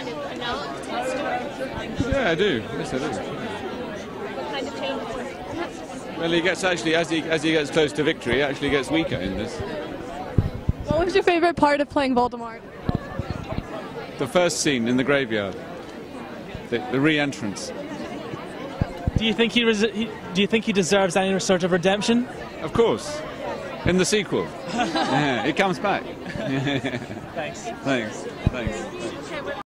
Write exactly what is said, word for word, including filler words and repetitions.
to know his story? Yeah, I do. Yes, I do. What kind of changes? Well, he gets actually, as he as he gets close to victory, he actually gets weaker in this. What was your favorite part of playing Voldemort? The first scene in the graveyard, the, the re-entrance. Do you think he, he do you think he deserves any sort of redemption? Of course, in the sequel. Yeah, he comes back. Thanks. Thanks. Thanks. Thanks.